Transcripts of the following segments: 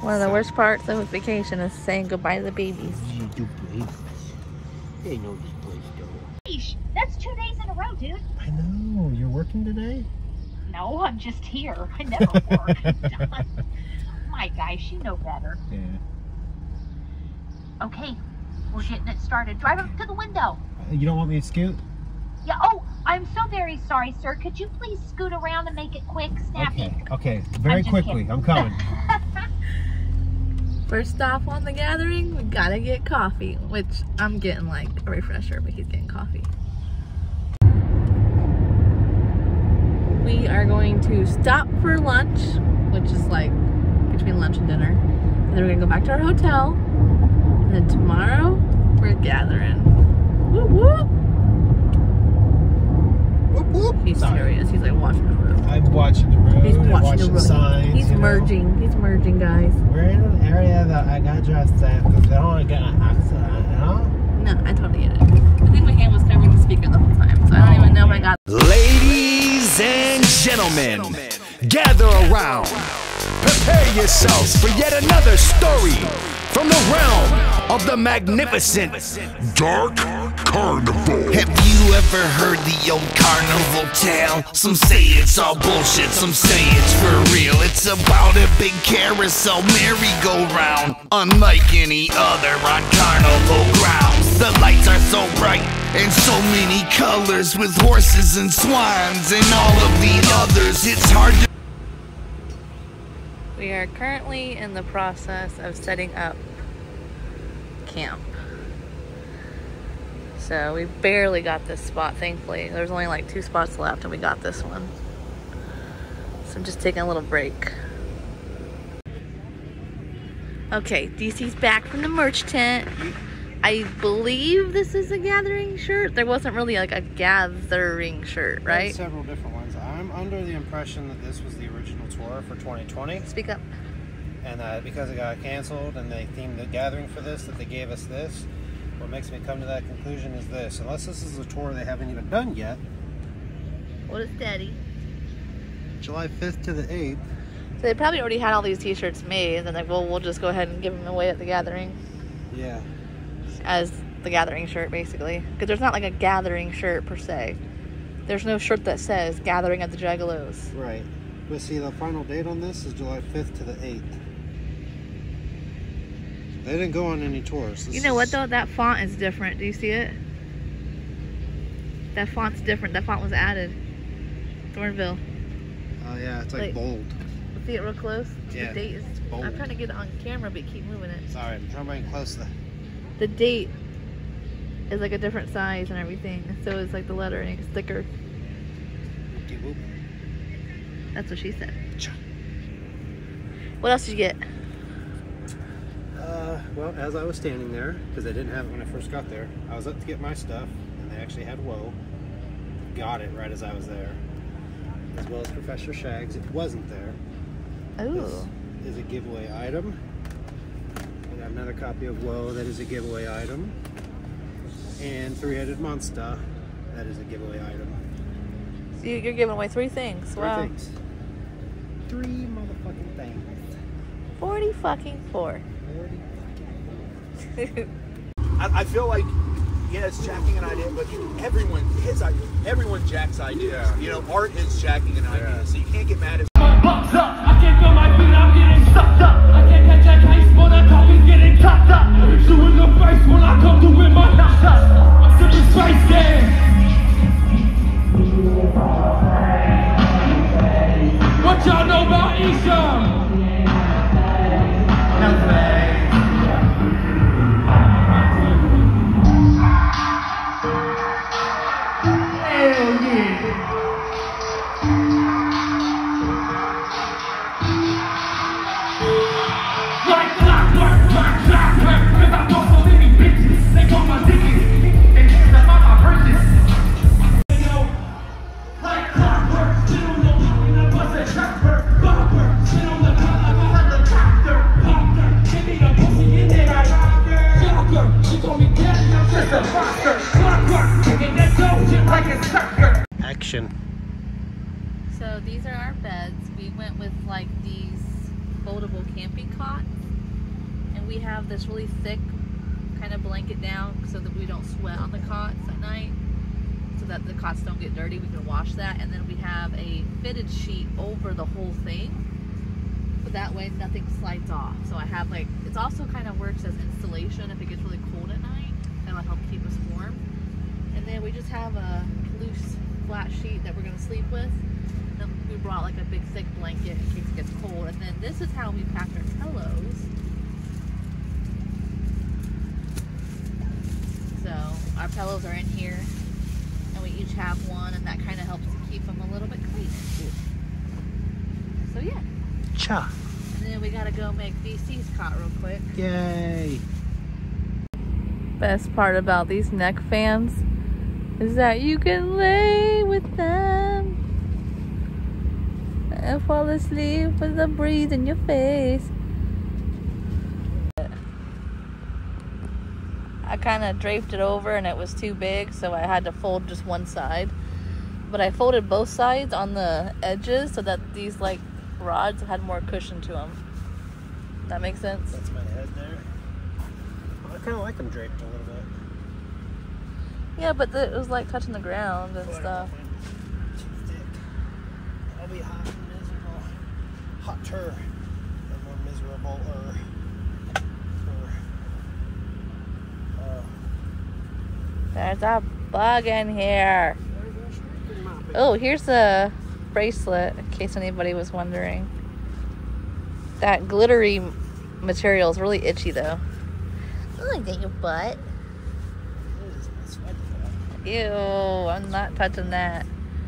One of the worst parts of vacation is saying goodbye to the babies. They know this place, though. Sheesh, that's 2 days in a row, dude. I know. You're working today? No, I'm just here. I never work. My guys, you know better. Yeah. Okay, we're getting it started. Drive up to the window. You don't want me to scoot? Yeah, oh, I'm so very sorry, sir. Could you please scoot around and make it quick, snappy? Okay. Very quickly. Kidding. I'm coming. First stop on the gathering, we gotta get coffee, which I'm getting like a refresher, but he's getting coffee. We are going to stop for lunch, which is like between lunch and dinner. And then we're gonna go back to our hotel. And then tomorrow, we're gathering. Whoop whoop! Whoop, whoop. He's serious. He's like watching the road. I'm watching the road. He's watching the road. Signs, He's merging. He's merging, guys. We're in an area that I got dressed at because I don't want to get an accident, you know? No, I totally get it. I think my hand was covering the speaker the whole time, so I don't even know if I got. Ladies and gentlemen, gather around. Prepare yourselves for yet another story from the realm of the magnificent Dark Carnival. Have you ever heard the old carnival tale? Some say it's all bullshit, some say it's for real. It's about a big carousel merry-go-round, unlike any other on carnival grounds. The lights are so bright and so many colors, with horses and swans and all of the others. It's hard to... We are currently in the process of setting up camp. So we barely got this spot, thankfully. There's only like 2 spots left and we got this one. So I'm just taking a little break. Okay, DC's back from the merch tent. I believe this is a gathering shirt. There wasn't really like a gathering shirt, right? There's several different ones. I'm under the impression that this was the original tour for 2020. Speak up. And because it got canceled and they themed the gathering for this, that they gave us this. What makes me come to that conclusion is this. Unless this is a tour they haven't even done yet. What is Daddy? July 5th to the 8th. So they probably already had all these t-shirts made and then like, well, we'll just go ahead and give them away at the gathering. Yeah. As the gathering shirt, basically. Because there's not like a gathering shirt per se. There's no shirt that says Gathering of the Juggalos. Right. But see, the final date on this is July 5th to the 8th. They didn't go on any tours. You know what though? That font is different. Do you see it? That font's different. That font was added. Thornville. Oh yeah, it's like bold. See it real close? Yeah, The date is bold. I'm trying to get it on camera, but keep moving it. Sorry, I'm trying to bring it close to The date is like a different size and everything. And so is like the lettering. It's thicker. That's what she said. What else did you get? Well, as I was standing there, because I didn't have it when I first got there, I was up to get my stuff, and they actually had Whoa. Got it right as I was there. As well as Professor Shags. It wasn't there. Oh. This is a giveaway item. I got another copy of Whoa. That is a giveaway item. And Three-Headed Monster. That is a giveaway item. So you're giving away 3 things. Three Wow. things. 3 motherfucking things. 40 fucking 4. 40 I feel like, yeah, it's jacking an idea, but everyone jacks ideas. You know, art is jacking an idea, so you can't get mad at. Bucks up, I can't feel my feet, I'm getting sucked up. I can't catch that case, but that coffee's getting topped up. So in the face when I come to win my house up. I'm sipping Space Game. What y'all know about Isha? Action. So these are our beds. We went with like these foldable camping cots. we have this really thick kind of blanket down so that we don't sweat on the cots at night, so that the cots don't get dirty. We can wash that, and then we have a fitted sheet over the whole thing, but that way nothing slides off. So I have like, it also kind of works as insulation if it gets really cold at night. That'll help keep us warm. And then we just have a loose flat sheet that we're gonna sleep with. And then we brought like a big thick blanket in case it gets cold. And then this is how we packed our pillows. So our pillows are in here, and we each have one, and that kind of helps to keep them a little bit clean. So yeah. Cha. And then we gotta go make DC's cot real quick. Yay. Best part about these neck fans is that you can lay with them and fall asleep with the breeze in your face. I kind of draped it over and it was too big, so I had to fold just one side. But I folded both sides on the edges so that these like rods had more cushion to them. That makes sense? That's my head there. I kind of like them draped a little bit. Yeah, but it was like touching the ground and stuff. Too thick. I'll be hot and miserable. Hotter and more miserable. There's a bug in here. Oh, here's a bracelet, in case anybody was wondering. That glittery material is really itchy, though. Oh, is that your butt? Ew, I'm not touching that.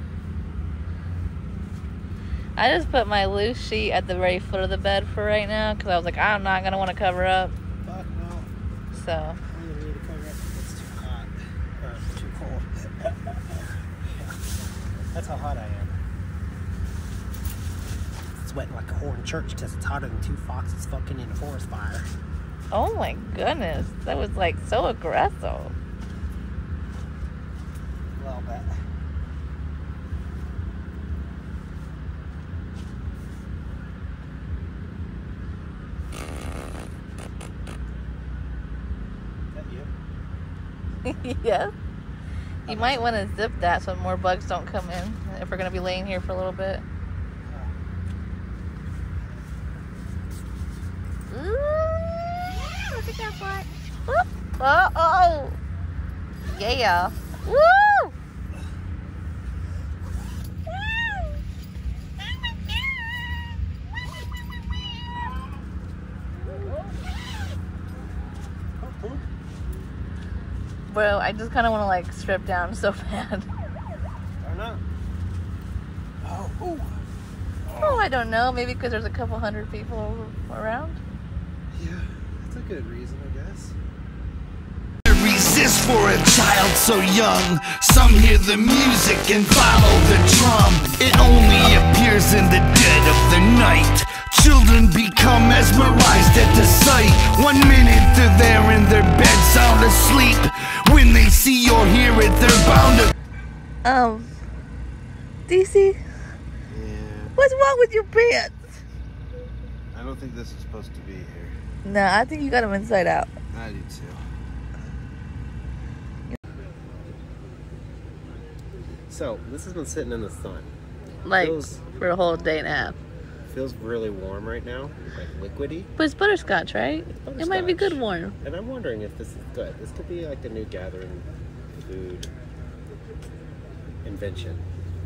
I just put my loose sheet at the very foot of the bed for right now, because I was like, I'm not going to want to cover up. Fuck no. So. I'm going to need to cover up. It's too hot. Or too cold. That's how hot I am. Sweating like a whore in church because it's hotter than two foxes fucking in a forest fire. Oh my goodness. That was like so aggressive. A little bit. Is that you? Yes. You might want to zip that so more bugs don't come in if we're going to be laying here for a little bit. Ooh, look at that butt. Whoop. Oh. Yeah. Woo! Bro, I just kind of want to like strip down so bad. Or not? Oh, ooh. Oh, I don't know. Maybe because there's a couple hundred people around. Yeah, that's a good reason, I guess. Resist for a child so young. Some hear the music and follow the drum. It only appears in the dead of the night. Children become mesmerized at the sight. 1 minute they're there in their bed sound asleep. When they see or hear it, they're bound to DC, Yeah. what's wrong with your pants? I don't think this is supposed to be here. No, I think you got them inside out. I do too. So, this has been sitting in the sun. Like, Feels- for a whole day and a half. Feels really warm right now, like liquidy. But it's butterscotch, right? It might be good warm. And I'm wondering if this is good. This could be like the new gathering food invention.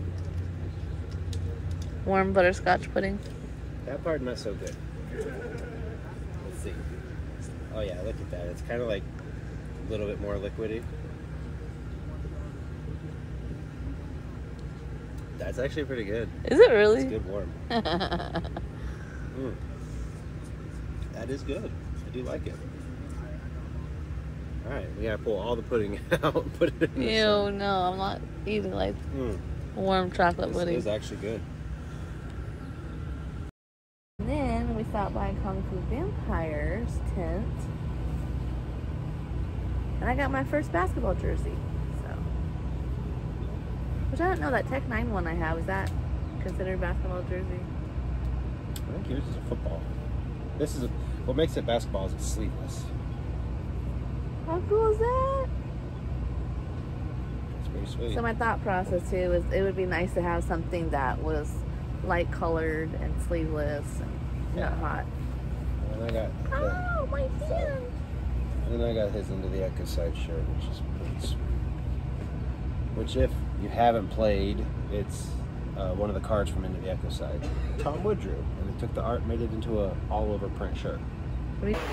Warm butterscotch pudding. That part not so good. Let's see. Oh yeah, look at that. It's kind of like a little bit more liquidy. That's actually pretty good. Is it really? It's good warm. That is good. I do like it. Alright, we gotta pull all the pudding out and put it in the Ew, sun. no, I'm not eating like warm chocolate This pudding. is actually good. And then we stopped by Kung Fu Vampire's tent. And I got my first basketball jersey. So, which I don't know, that Tech 9 one I have, is that considered basketball jersey? I think yours is a football. This is What makes it basketball is it's sleeveless. How cool is that? It's pretty sweet. So my thought process too is it would be nice to have something that was light colored and sleeveless and not hot. And I got Oh, my hand! and then I got his Into the Echo Side shirt, which is pretty sweet. Which, if you haven't played, it's one of the cards from Into the Echo Side. Tom Woodrew, and they took the art, made it into a all-over print shirt. What do you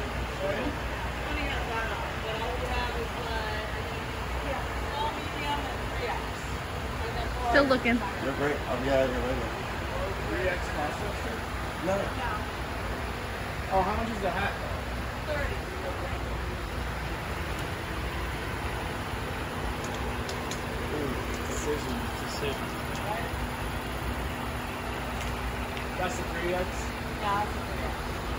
Still looking. You're great. I'll be out of here later. 3X pasta? No. Oh, how much is the hat? 30. Decision. That's the 3X? Yeah, that's a 3X.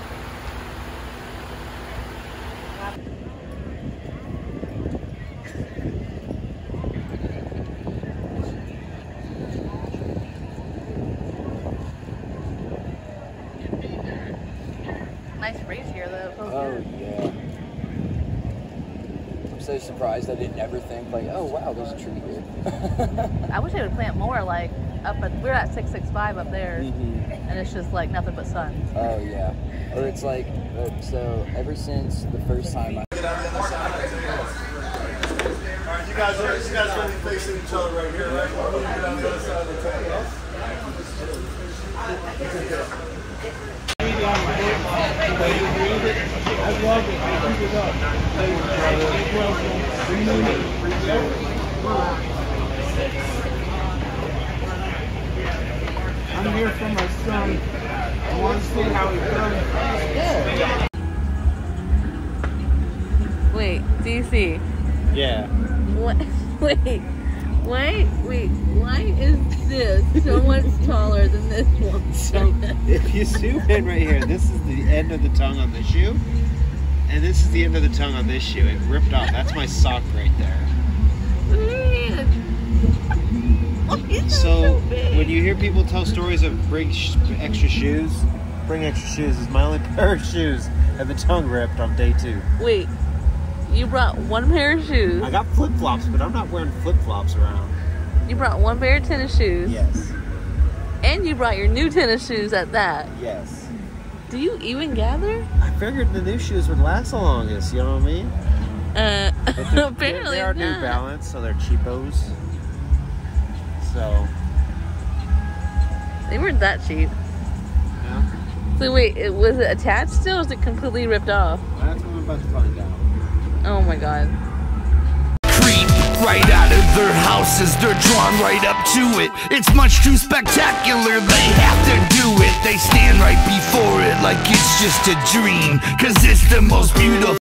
Nice breeze here, though. It feels good. Yeah. I'm so surprised. I didn't ever think like, oh wow, there's a tree here. I wish they would plant more, like up at, we're at 665 up there, and it's just like nothing but sun. Oh yeah. Or it's like, so ever since the first time I. Alright, you guys are facing each other right here, right? We're moving on the other side of the table. I'm here for my son. I want to see how he does. Wait, DC. Yeah. What? Wait. Why is this so much taller than this one? So, if you zoom in right here, this is the end of the tongue on this shoe, and this is the end of the tongue on this shoe. It ripped off. That's my sock right there. Man. Why is that So, big? when you hear people tell stories of bring extra shoes is my only pair of shoes, and the tongue ripped on day 2. Wait, you brought one pair of shoes. I got flip-flops, but I'm not wearing flip-flops around. You brought one pair of tennis shoes. Yes. And you brought your new tennis shoes at that. Yes. Do you even gather? I figured the new shoes would last the longest, you know what I mean? But Apparently they are New not. Balance, so they're cheapos. So, They weren't that cheap. yeah. So wait, was it attached still or was it completely ripped off? That's what I'm about to find out. Oh my god. Creep right out of their houses, they're drawn right up to it. It's much too spectacular, they have to do it. They stand right before it like it's just a dream, 'cause it's the most beautiful.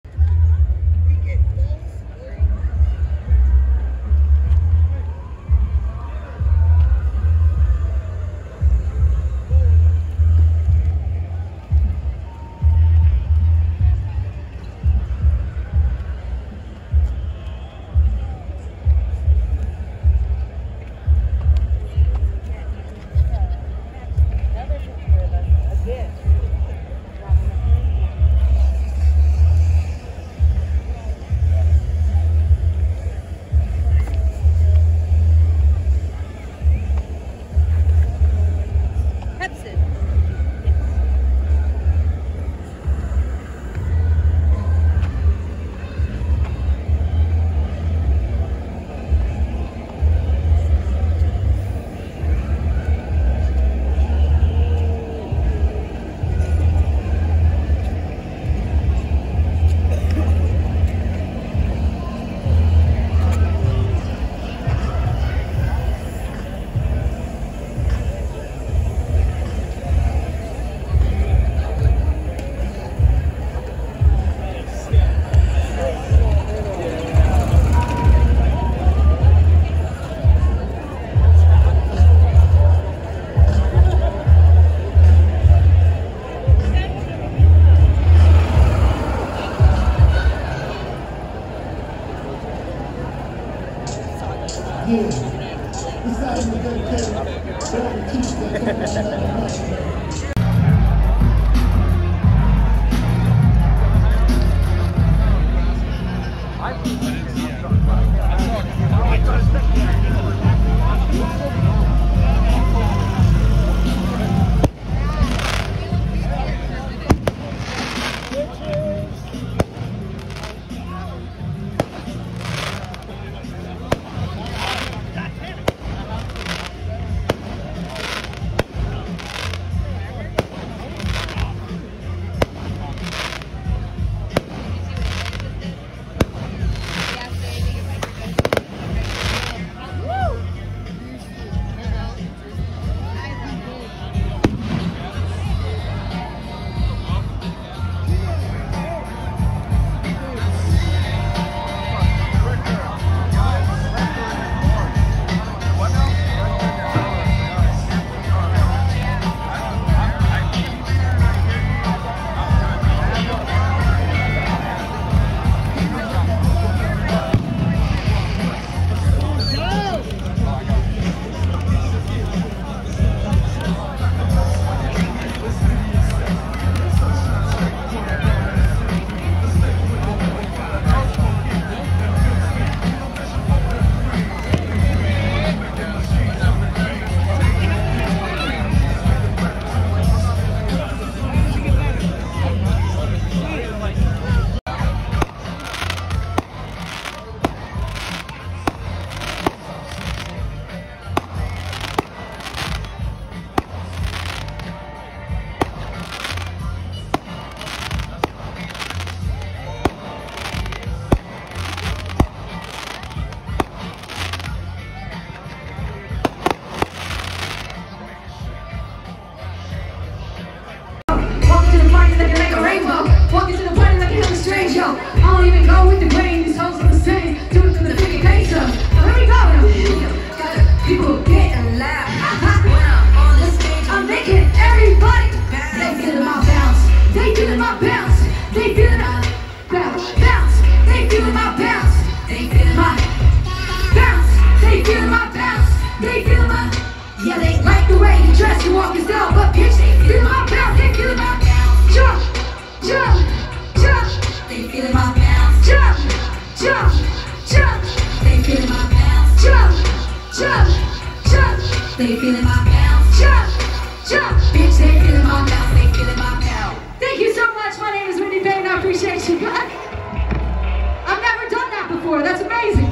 my bounce. They feeling my bounce, bounce. They feeling my bounce. They feeling my bounce. They feeling my bounce. They feeling my. Yeah, they like the way you dress, you walk and style, but bitch, they feeling my bounce. They feeling my bounce. Jump, jump, jump. They feeling my bounce. Jump, jump, jump. They feeling my bounce. Jump, jump, jump. They feeling my bounce. Jump, jump. Bitch, they feeling my bounce. They feeling my bounce. Thank you so much. My name is Whitney Payne. I appreciate you guys. I've never done that before. That's amazing.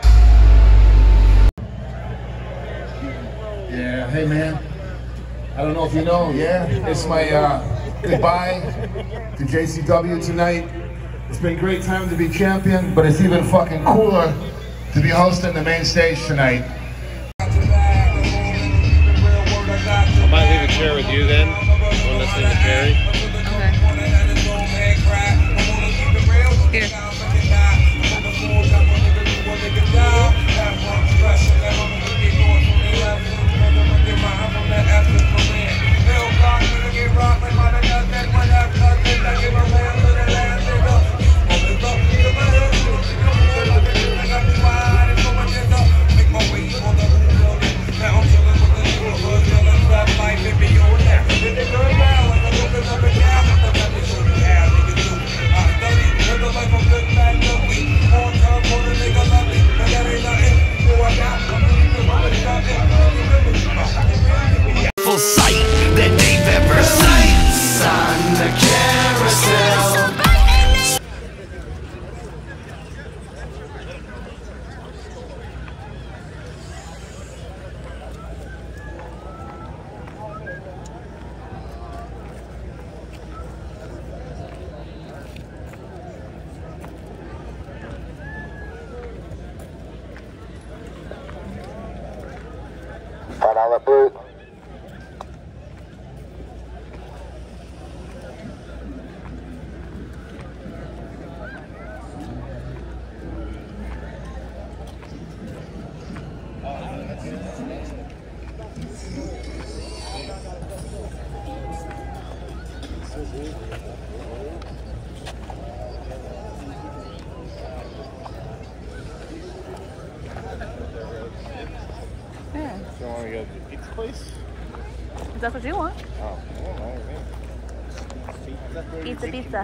Yeah, hey man. I don't know if you know, yeah? It's my goodbye to JCW tonight. It's been a great time to be champion, but it's even fucking cooler to be hosting the main stage tonight. I might leave a chair with you then, when listening to Carrie. Okay. Here. Sight that they've ever seen on the carousel. $5 boot. Yeah. You want to go to the pizza place? Is that what you want? Oh, I don't know. Pizza, pizza.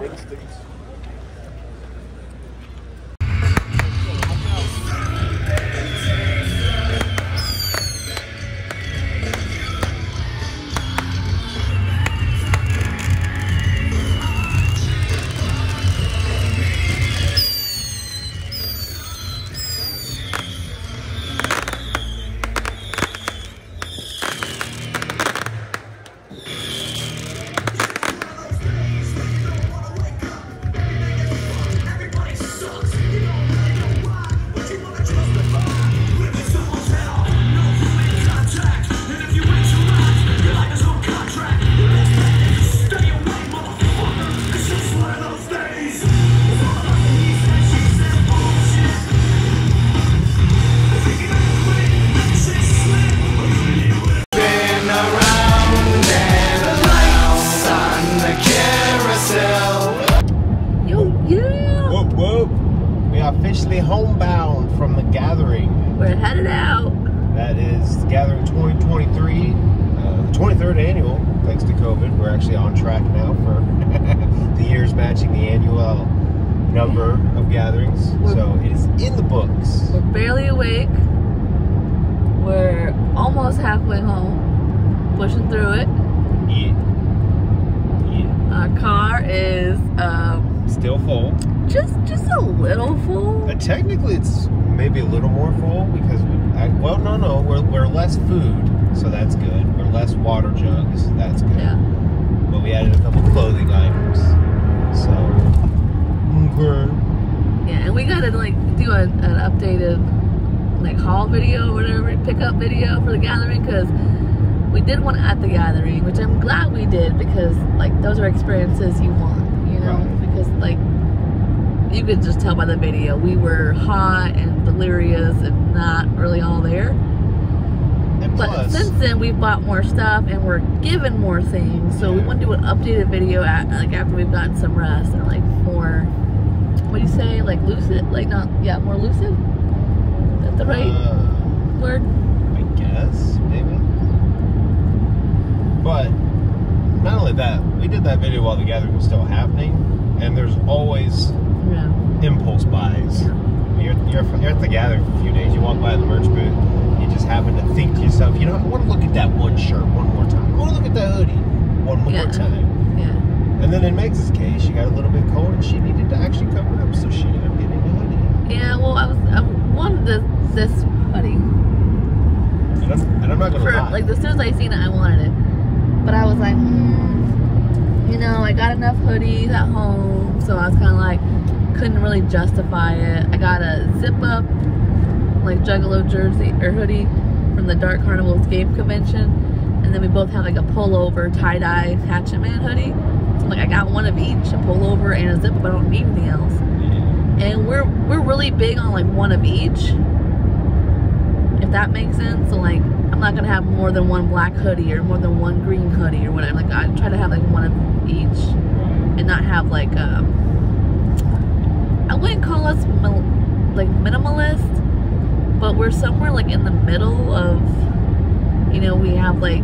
Officially homebound from the gathering. We're headed out. That is Gathering 2023, the 23rd annual. Thanks to COVID, we're actually on track now for the years matching the annual number of gatherings. So it is in the books. We're barely awake. We're almost halfway home, pushing through it. Yeah. Our car is still full. Just a little full. Technically, it's maybe a little more full because we're less food, so that's good. We're less water jugs, that's good. Yeah. But we added a couple clothing items, so okay. Yeah, and we gotta like do an updated like haul video or whatever, pickup video for the gathering, because we did one at the gathering, which I'm glad we did, because like those are experiences you want, you know, right. Because like you could just tell by the video we were hot and delirious and not really all there. And But plus, since then, we've bought more stuff and we're given more things. So we want to do an updated video after we've gotten some rest and like more. What do you say? Like lucid? Like not? Yeah, more lucid. Is that the right word? I guess maybe. But not only that, we did that video while the gathering was still happening, and there's always impulse buys. You're at the gathering for a few days. You walk by the merch booth. You just happen to think to yourself, you know, I want to look at that one shirt one more time. I want to look at that hoodie one more time. Yeah. And then in Meg's case, she got a little bit cold and she needed to actually cover up, so she ended up getting a hoodie. Yeah, well, I wanted this hoodie. And I'm not gonna lie. Like, as soon as I seen it, I wanted it. But I was like, you know, I got enough hoodies at home, so I was kind of like, couldn't really justify it. I got a zip-up, like Juggalo jersey or hoodie from the Dark Carnival Escape Convention, and then we both have like a pullover tie-dye Hatchet Man hoodie. So I'm like, I got one of each, a pullover and a zip-up. I don't need anything else. And we're really big on like one of each, if that makes sense. So like, I'm not gonna have more than one black hoodie or more than one green hoodie or whatever. Like, I try to have like one of each and not have like I wouldn't call us like minimalist, but we're somewhere like in the middle of, you know, we have like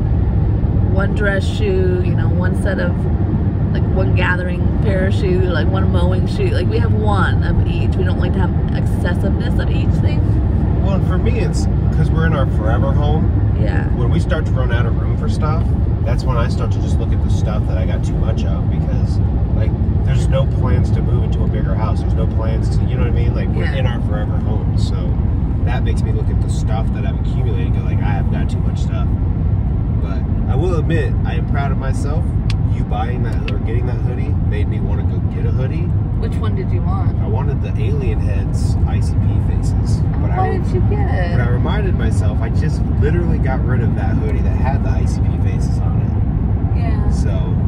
one dress shoe, you know, one set of like one gathering pair of shoes, like one mowing shoe. Like, we have one of each. We don't like to have excessiveness of each thing. Well, and for me, it's because we're in our forever home. Yeah. When we start to run out of room for stuff, that's when I start to just look at the stuff that I got too much of, because like there's no plans to move into a bigger house. There's no plans to, you know what I mean? Like, we're in our forever home. So that makes me look at the stuff that I've accumulated and go like, I have got too much stuff. But I will admit, I am proud of myself. You buying that or getting that hoodie made me want to go get a hoodie. Which one did you want? I wanted the Alien Heads ICP faces. But Why didn't you get it? But I reminded myself, I just literally got rid of that hoodie that had the ICP faces on it. Yeah. So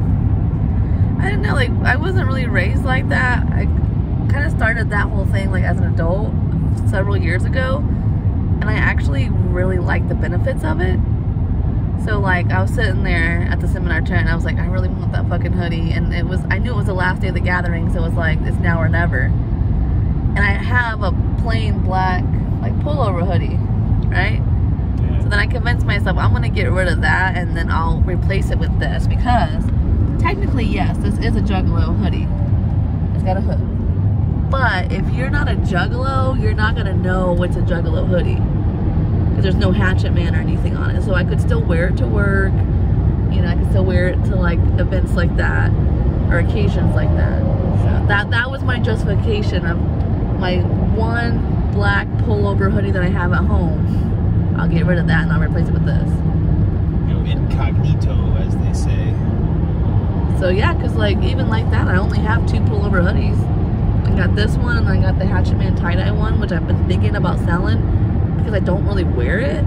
I didn't know, like, I wasn't really raised like that. I kind of started that whole thing like as an adult several years ago, and I actually really liked the benefits of it. So like, I was sitting there at the seminar tent and I was like, I really want that fucking hoodie, and I knew it was the last day of the gathering, so it was like, it's now or never. And I have a plain black like pullover hoodie, right? So then I convinced myself I'm gonna get rid of that and then I'll replace it with this, because technically, yes, this is a Juggalo hoodie. It's got a hood. But if you're not a Juggalo, you're not gonna know it's a Juggalo hoodie, because there's no Hatchet Man or anything on it. So I could still wear it to work. You know, I could still wear it to like events like that or occasions like that. So that was my justification of my one black pullover hoodie that I have at home. I'll get rid of that and I'll replace it with this. You know, incognito, as they say. So yeah, because like, even like that, I only have two pullover hoodies. I got this one and I got the Hatchet Man tie-dye one, which I've been thinking about selling because I don't really wear it.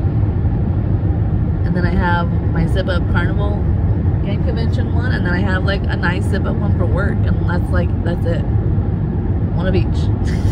And then I have my zip-up Carnival Game Convention one, and then I have like a nice zip-up one for work, and that's it. One of each.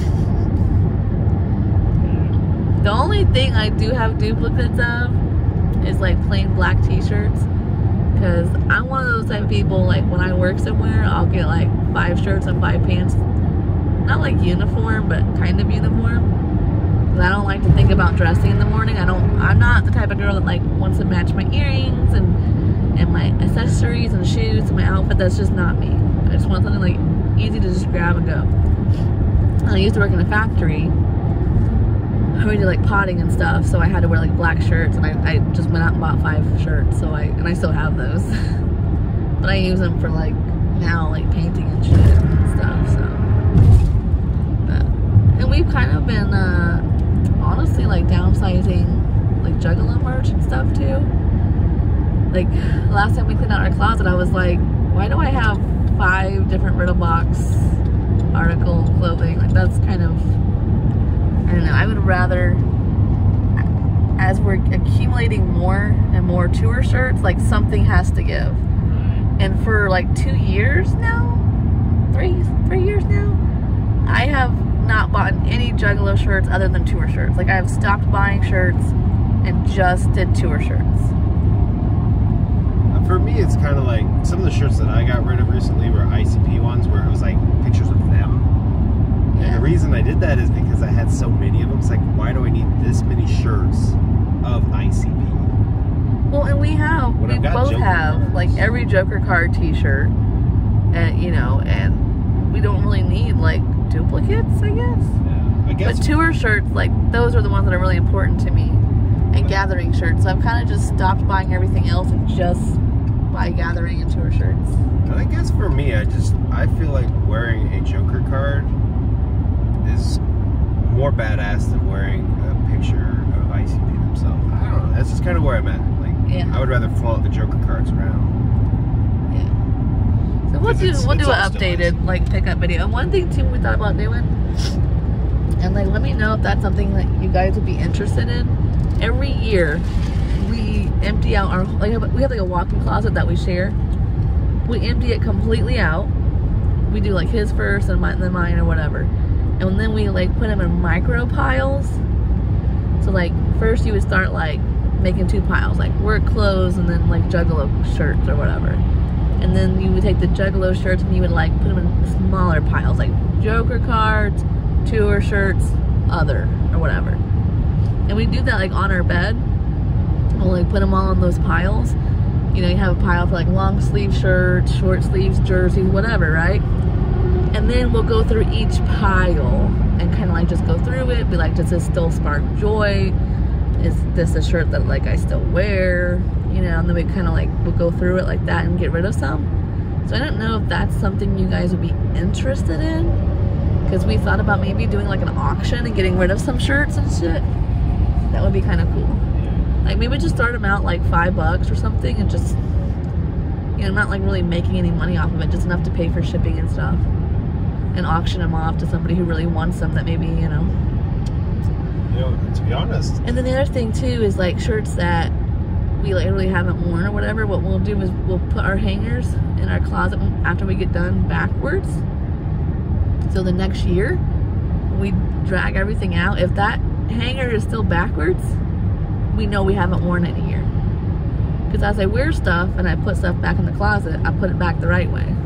The only thing I do have duplicates of is like plain black t-shirts, because I'm one of those type of people, like when I work somewhere, I'll get like 5 shirts and 5 pants. Not like uniform, but kind of uniform. Because I don't like to think about dressing in the morning. I'm not the type of girl that like wants to match my earrings and my accessories and shoes and my outfit. That's just not me. I just want something like easy to just grab and go. I used to work in a factory. We did like potting and stuff, so I had to wear like black shirts, and I just went out and bought 5 shirts. So I still have those, but I use them for like now, like painting and shit and stuff. So, and we've kind of been honestly like downsizing like Juggalo merch and stuff too. Like last time we cleaned out our closet, I was like, why do I have 5 different Riddle Box article clothing? Like, that's kind of, I don't know. I would rather, as we're accumulating more and more tour shirts, like something has to give. And for like 2 years now, 3 years now, I have not bought any Juggalo shirts other than tour shirts. Like, I have stopped buying shirts and just did tour shirts. For me, it's kind of like some of the shirts that I got rid of recently were ICP ones where it was like pictures of them. Yeah. And the reason I did that is because I had so many of them. It's like, why do I need this many shirts of ICP? Well, and we both have like every Joker card t-shirt, and you know, and we don't really need like duplicates, I guess. Yeah, I guess. But tour shirts, like those are the ones that are really important to me, and gathering shirts. So I've kind of just stopped buying everything else and just buy gathering and tour shirts. And I guess for me, I feel like wearing a Joker card is more badass than wearing a picture of ICP themselves. I don't know. That's just kind of where I'm at. Like, yeah. I would rather flaunt the Joker cards around. Yeah. So we'll do an updated like pickup video. And one thing too we thought about doing, and like let me know if that's something that you guys would be interested in. Every year we empty out our we have like a walk-in closet that we share. We empty it completely out. We do like his first and then mine or whatever. And then we like put them in micro piles. So like first you would start like making 2 piles, like work clothes and then like Juggalo shirts or whatever. And then you would take the Juggalo shirts and you would like put them in smaller piles, like Joker cards, tour shirts, other or whatever. And we do that like on our bed. We'll like put them all in those piles. You know, you have a pile for like long sleeve shirts, short sleeves, jerseys, whatever, right? And then we'll go through each pile and kind of like just go through it, be like, does this still spark joy? Is this a shirt that like I still wear? You know, and then we kind of like, we'll go through it like that and get rid of some. So I don't know if that's something you guys would be interested in, because we thought about maybe doing like an auction and getting rid of some shirts and shit. That would be kind of cool. Like maybe just start them out like $5 or something and just, you know, not like really making any money off of it, just enough to pay for shipping and stuff. And auction them off to somebody who really wants them that maybe, you know. You know, to be honest. And then the other thing too is like shirts that we like really haven't worn or whatever, what we'll do is we'll put our hangers in our closet after we get done backwards. So the next year, we drag everything out. If that hanger is still backwards, we know we haven't worn it in a year. Because as I wear stuff and I put stuff back in the closet, I put it back the right way.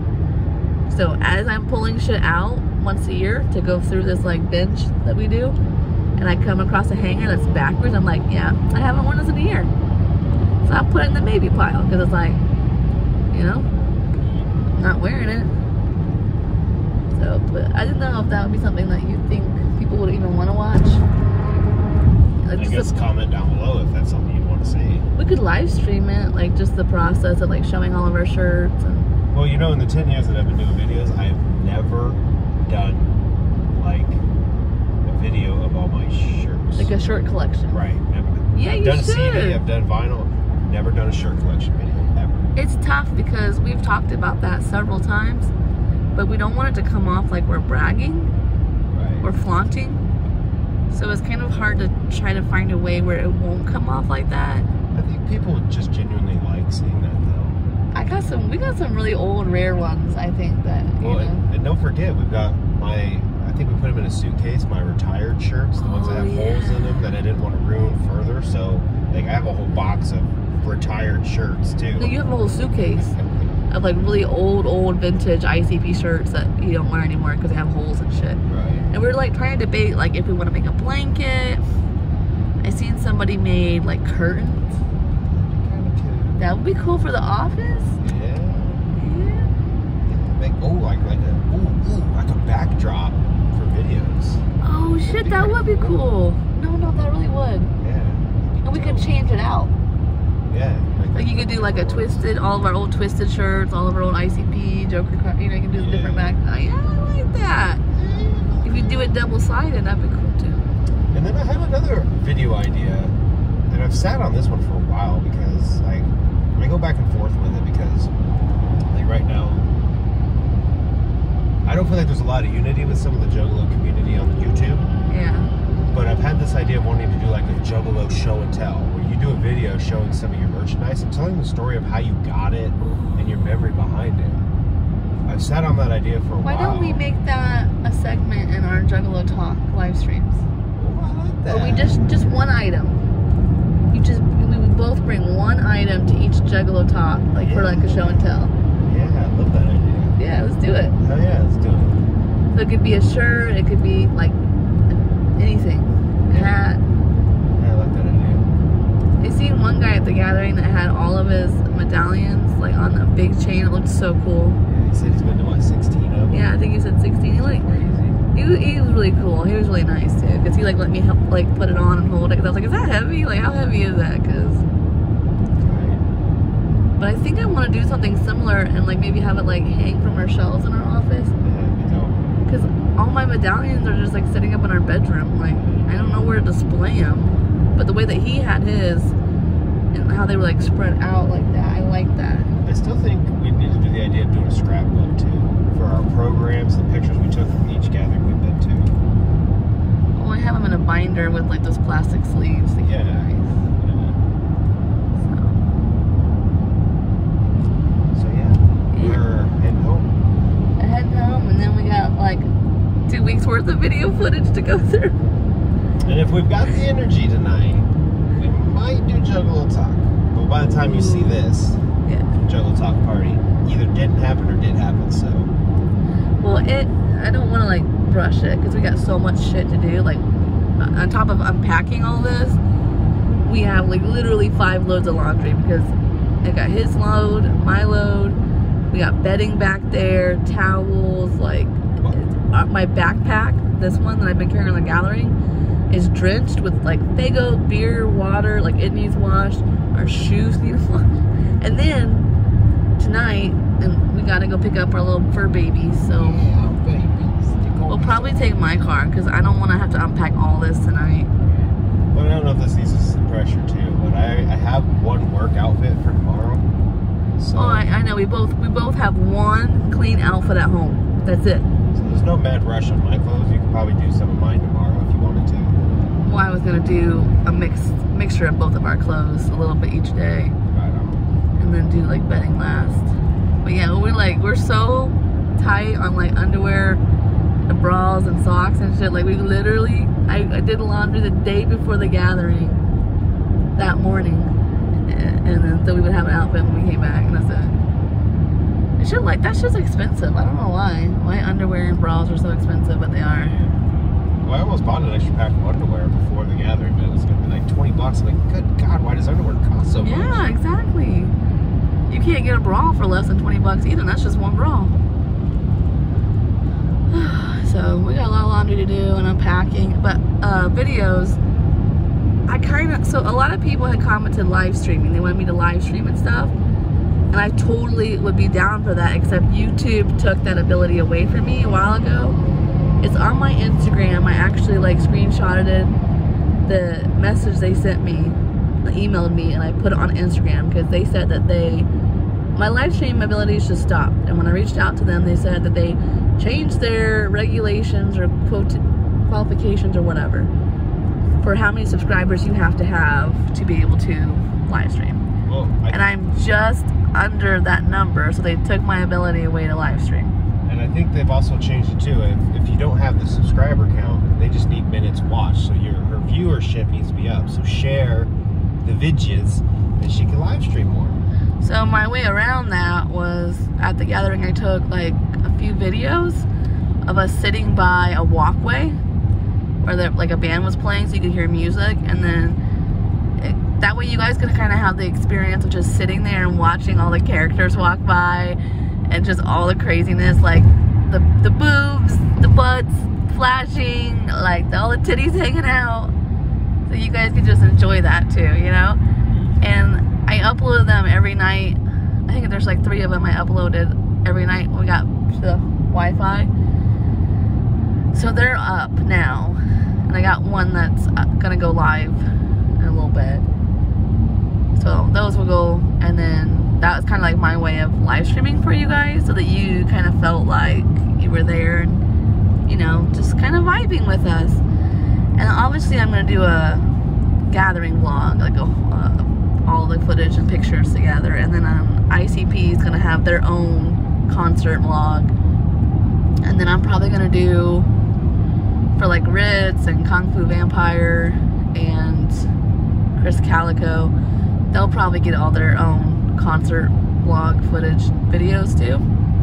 So as I'm pulling shit out once a year to go through this like binge that we do, and I come across a hanger that's backwards, I'm like, yeah, I haven't worn this in a year. So I'll put it in the maybe pile, because it's like, you know, not wearing it. So, but I didn't know if that would be something that you think people would even want to watch. Like, I guess comment down below if that's something you'd want to see. We could live stream it, like just the process of like showing all of our shirts. And well, you know, in the 10 years that I've been doing videos, I have never done like a video of all my shirts. Like a shirt collection. Right. Yeah, I've done CD, I've done vinyl, never done a shirt collection video, ever. It's tough because we've talked about that several times, but we don't want it to come off like we're bragging or flaunting. So it's kind of hard to try to find a way where it won't come off like that. I think people just genuinely like seeing that though. We got some really old, rare ones, I think, that, you know. And don't forget, we've got I think we put them in a suitcase, my retired shirts, the ones that have holes in them that I didn't want to ruin further. So, like, I have a whole box of retired shirts, too. No, you have a whole suitcase of, like, really old vintage ICP shirts that you don't wear anymore because they have holes and shit. Right. And we're, like, trying to debate, like, if we want to make a blanket. I seen somebody made, like, curtains. That would be cool for the office. Yeah. Like, like a backdrop for videos. Oh shit, that would be cool. No, that really would. Yeah. And we could change it out. Yeah. Like you could do like a twisted, all of our old twisted shirts, all of our old ICP, Joker card, you know, you can do the different back. Oh, yeah, I like that. If you do it double-sided, that'd be cool too. And then I have another video idea, and I've sat on this one for a while because I go back and forth with it because like right now, I don't feel like there's a lot of unity with some of the Juggalo community on YouTube. Yeah. But I've had this idea of wanting to do like a Juggalo show and tell, where you do a video showing some of your merchandise and telling the story of how you got it and your memory behind it. I've sat on that idea for a while. Why don't we make that a segment in our Juggalo Talk live streams? Oh, I like that. Or we just one item. both bring one item to each Juggalo talk, like for like a show and tell. Yeah, I love that idea. Yeah, let's do it. Oh yeah, let's do it. So it could be a shirt, it could be like anything, hat. Yeah, I like that idea. I seen one guy at the gathering that had all of his medallions like on a big chain. It looked so cool. Yeah, he said he's been to what, 16 of them? Yeah, I think he said 16. He like, he was really cool. He was really nice too, because he like let me help like put it on and hold it. Cause I was like, is that heavy? Like, how heavy is that? Cause. But I think I want to do something similar and like maybe have it like hang from our shelves in our office. Because all my medallions are just like sitting up in our bedroom. Like, I don't know where to display them. But the way that he had his and how they were like spread out like that, I like that. I still think we need to do the idea of doing a scrapbook too. For our programs, the pictures we took from each gathering we've been to. Well, I have them in a binder with like those plastic sleeves. To yeah. We're heading home. Heading home, and then we got like 2 weeks worth of video footage to go through. And if we've got the energy tonight, we might do Juggalo Talk. But by the time you see this, Juggalo Talk party either didn't happen or did happen. So, well, I don't want to like rush it because we got so much shit to do. Like on top of unpacking all this, we have like literally 5 loads of laundry because I got his load, my load. We got bedding back there, towels, like my backpack, this one that I've been carrying on the gathering, is drenched with like Faygo, beer, water, like it needs washed, our shoes need washed. And then tonight, and we gotta go pick up our little fur babies, so we'll probably take my car because I don't want to have to unpack all this tonight. Well, I don't know if this needs some pressure too, but I have one work outfit for tomorrow. So, oh, I know. We both have one clean outfit at home. That's it. So there's no mad rush on my clothes. You can probably do some of mine tomorrow if you wanted to. Well, I was gonna do a mixture of both of our clothes, a little bit each day, right on. And then do like bedding last. But yeah, we're so tight on like underwear, the bras and socks and shit. Like we literally, I did laundry the day before the gathering that morning. And then so we would have an outfit when we came back, and that's it. That's just expensive. I don't know why underwear and bras are so expensive, but they are. Well, I almost bought an extra pack of underwear before the gathering, but it was gonna be like $20. I'm like, good God, why does underwear cost so much? Yeah, exactly. You can't get a bra for less than $20 either. And that's just one bra. So we got a lot of laundry to do and unpacking, but videos. So a lot of people had commented live streaming. They wanted me to live stream and stuff. And I totally would be down for that, except YouTube took that ability away from me a while ago. It's on my Instagram. I actually like screenshotted the message they sent me, they emailed me, and I put it on Instagram because they said that my live stream abilities just stopped. And when I reached out to them, they said that they changed their regulations or qualifications or whatever for how many subscribers you have to be able to live stream. Well, and I'm just under that number, so they took my ability away to live stream. And I think they've also changed it too. If you don't have the subscriber count, they just need minutes watched. So her viewership needs to be up. So share the videos, and she can live stream more. So my way around that was at the gathering. I took like a few videos of us sitting by a walkway where like a band was playing, so you could hear music, and then that way you guys could kind of have the experience of just sitting there and watching all the characters walk by and just all the craziness, like the boobs, the butts flashing, like all the titties hanging out. So you guys could just enjoy that too, you know? And I uploaded them every night. I think there's like 3 of them I uploaded every night when we got the Wi-Fi. So they're up now. And I got one that's gonna go live in a little bit. So those will go, and then that was kind of like my way of live streaming for you guys, so that you kind of felt like you were there and, you know, just kind of vibing with us. And obviously I'm gonna do a gathering vlog, like all the footage and pictures together, and then ICP is gonna have their own concert vlog. And then I'm probably gonna do for like Ritz and Kung Fu Vampire and Chris Calico, they'll probably get all their own concert vlog footage videos too.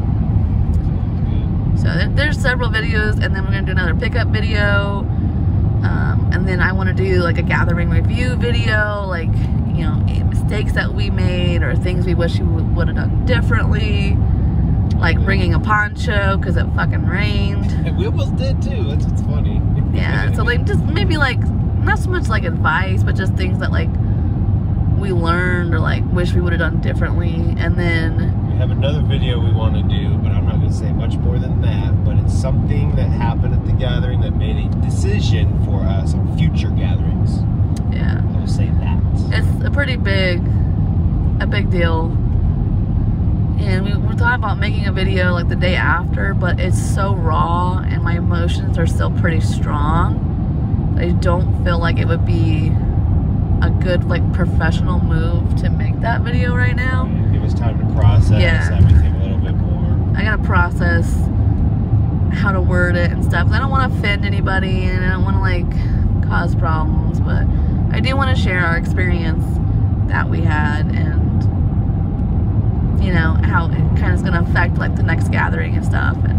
So there's several videos, and then we're gonna do another pickup video, and then I want to do like a gathering review video, like, you know, mistakes that we made or things we wish we would have done differently, like bringing a poncho because it fucking rained. And we almost did too. That's what's funny. Yeah, so like just maybe like not so much like advice, but just things that like we learned or like wish we would have done differently. And then we have another video we want to do, but I'm not going to say much more than that. But it's something that happened at the gathering that made a decision for us on future gatherings. Yeah, I'll say that it's a pretty big deal. And we were talking about making a video like the day after, but it's so raw and my emotions are still pretty strong. I don't feel like it would be a good like professional move to make that video right now. Give us time to process everything a little bit more. I gotta process how to word it and stuff. I don't want to offend anybody and I don't want to like cause problems, but I do want to share our experience that we had and, you know, how it kind of is going to affect like the next gathering and stuff. And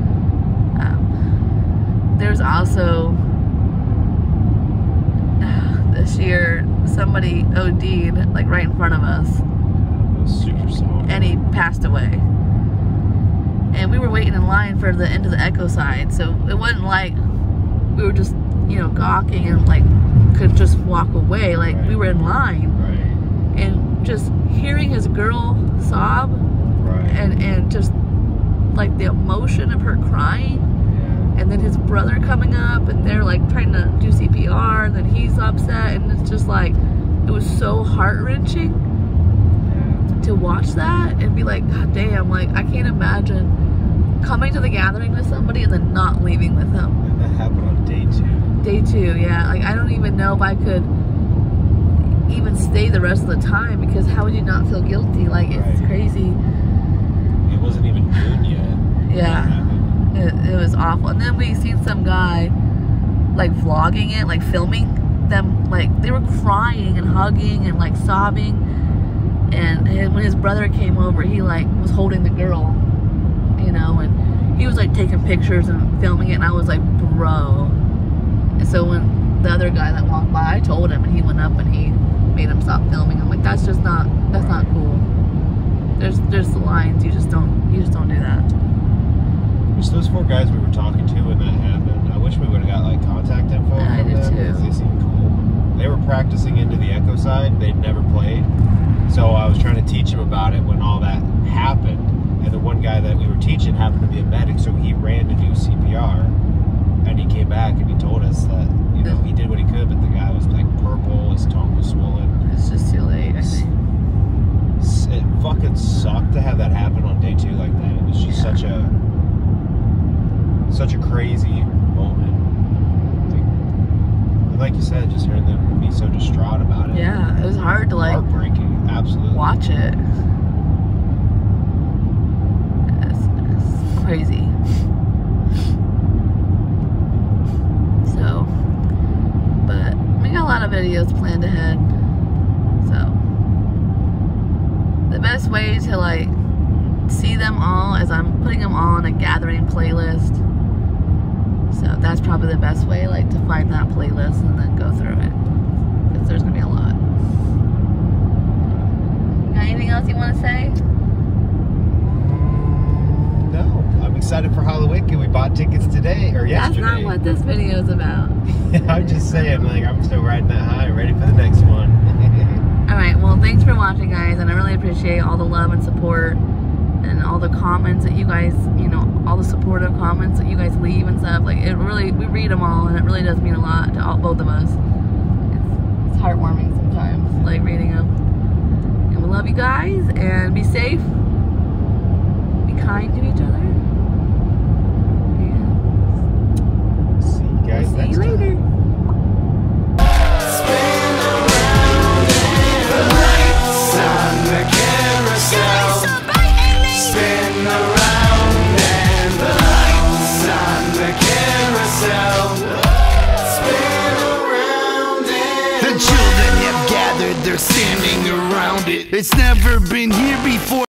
there's also this year somebody OD'd like right in front of us. Super soft. And he passed away. And we were waiting in line for the end of the Echo side, so it wasn't like we were just, you know, gawking and like could just walk away. Like we were in line. Right. And just hearing his girl sob, and just like the emotion of her crying, and then his brother coming up and they're like trying to do CPR and then he's upset, and it's just like it was so heart-wrenching to watch that and be like, God damn, like I can't imagine coming to the gathering with somebody and then not leaving with them. And that happened on day 2. Day 2, yeah. Like I don't even know if I could even stay the rest of the time, because how would you not feel guilty? Like it's crazy. It wasn't even noon yet. Yeah, it was awful. And then we seen some guy like vlogging it, like filming them, like they were crying and hugging and like sobbing. And when his brother came over, he like was holding the girl, you know, and he was like taking pictures and filming it, and I was like, bro. And so when the other guy that walked by, I told him, and he went up and he made him stop filming. I'm like, that's not cool. There's the lines, you just don't do that. Just those 4 guys we were talking to when that happened, I wish we would have got like contact info I from did them, because too. they seemed cool. They were practicing into the Echo side, they'd never played. So I was trying to teach him about it when all that happened. And the one guy that we were teaching happened to be a medic, so he ran to do CPR. And he came back and he told us that, you know, he did what he could, but the guy was like purple, his tongue was swollen. It's just too late, I think. It fucking sucked to have that happen on day 2 like that. It was just such a crazy moment. Like you said, just hearing them be so distraught about it. Yeah, it was hard to like heartbreaking, absolutely. watch it. It's crazy. So, but we got a lot of videos planned ahead. So, the best way to like see them all is I'm putting them all on a gathering playlist. So that's probably the best way, like to find that playlist and then go through it, because there's gonna be a lot. Got anything else you want to say? No, I'm excited for Halloween. We bought tickets today or yesterday. That's not what this video is about. I'm just saying, like, I'm still riding that high, ready for the next one. Alright, well, thanks for watching, guys, and I really appreciate all the love and support and all the comments that you guys, you know, all the supportive comments that you guys leave and stuff. Like, it really, we read them all, and it really does mean a lot to both of us. It's heartwarming sometimes, like, reading them. And we love you guys, and be safe, be kind to each other, and See you guys see next you later. time. The children have gathered their standing around it. It's never been here before.